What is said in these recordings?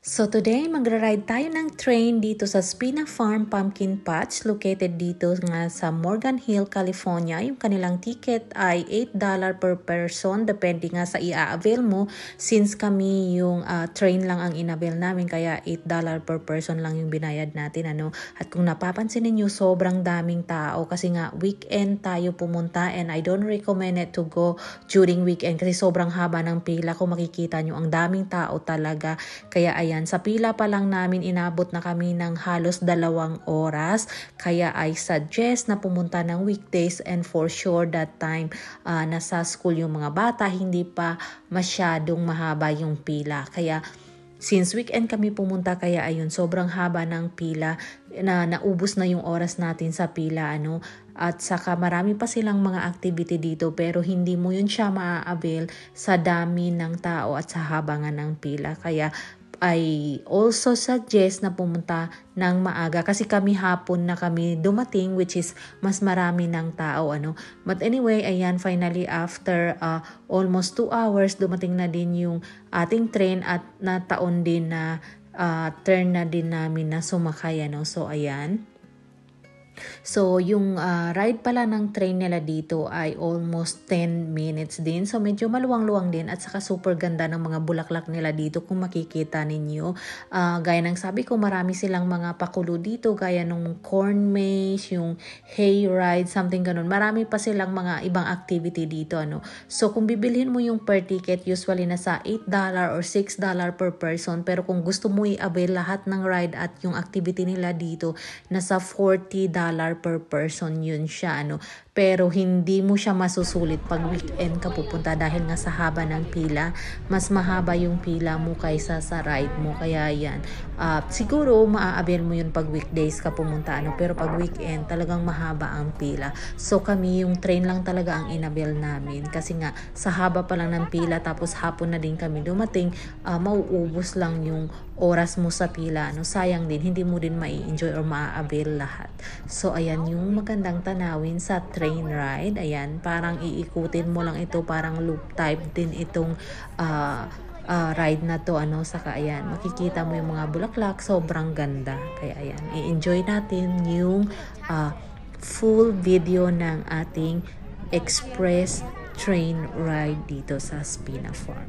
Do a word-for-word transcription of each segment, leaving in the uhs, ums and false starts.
So today, magra-ride tayo ng train dito sa Spina Farm Pumpkin Patch, located dito nga sa Morgan Hill, California. Yung kanilang ticket ay eight dollars per person, depende nga sa i-avail mo. Since kami yung uh, train lang ang in-avail namin, kaya eight dollars per person lang yung binayad natin. Ano? At kung napapansin ninyo, sobrang daming tao kasi nga weekend tayo pumunta and I don't recommend it to go during weekend kasi sobrang haba ng pila. Kung makikita nyo, ang daming tao talaga. Kaya ayan, sa pila pa lang namin inabot na kami ng halos dalawang oras. Kaya I suggest na pumunta ng weekdays and for sure that time uh, nasa school yung mga bata, hindi pa masyadong mahaba yung pila. Kaya since weekend kami pumunta, kaya ayun, sobrang haba ng pila na naubos na yung oras natin sa pila, ano. At saka marami pa silang mga activity dito pero hindi mo yun siya maa-avail sa dami ng tao at sa haba nga ng pila. Kaya I also suggest na pumunta ng maaga kasi kami hapon na kami dumating, which is mas marami ng tao, ano. But anyway, ayan, finally after uh, almost two hours dumating na din yung ating train at nataon din na uh, turn na din namin na sumakay, ano. So ayan. So, yung uh, ride pala ng train nila dito ay almost ten minutes din. So, medyo maluwang-luwang din at saka super ganda ng mga bulaklak nila dito kung makikita ninyo. Uh, gaya ng sabi ko, marami silang mga pakulo dito gaya ng corn maze, yung hay ride, something ganun. Marami pa silang mga ibang activity dito, ano. So, kung bibilhin mo yung per ticket, usually nasa eight dollars or six dollars per person. Pero kung gusto mo i-avail lahat ng ride at yung activity nila dito, nasa forty dollars per person yun siya, ano. Pero hindi mo siya masusulit pag weekend ka pupunta dahil nga sa haba ng pila. Mas mahaba yung pila mo kaysa sa ride mo. Kaya yan, uh, siguro maa-avail mo yun pag weekdays ka pumunta, ano. Pero pag weekend talagang mahaba ang pila. So kami yung train lang talaga ang in-avail namin kasi nga sa haba pa lang ng pila, tapos hapon na din kami dumating, uh, mauubos lang yung oras mo sa pila, ano. Sayang din, hindi mo din mai-enjoy or maa-avail lahat. So ayan yung magandang tanawin sa train ride. Ayan, parang iikutin mo lang ito, parang loop type din itong uh, uh, ride na to, ano. Saka ayan, makikita mo yung mga bulaklak, sobrang ganda. Kaya ayan, i-enjoy natin yung uh, full video ng ating express train ride dito sa Spina Farm.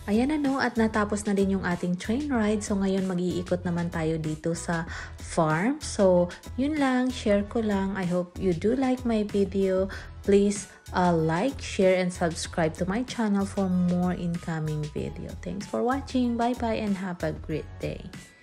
Ayan na no, at natapos na din yung ating train ride. So ngayon mag-iikot naman tayo dito sa farm. So yun lang, share ko lang. I hope you do like my video. Please uh, like, share, and subscribe to my channel for more incoming video. Thanks for watching. Bye bye and have a great day.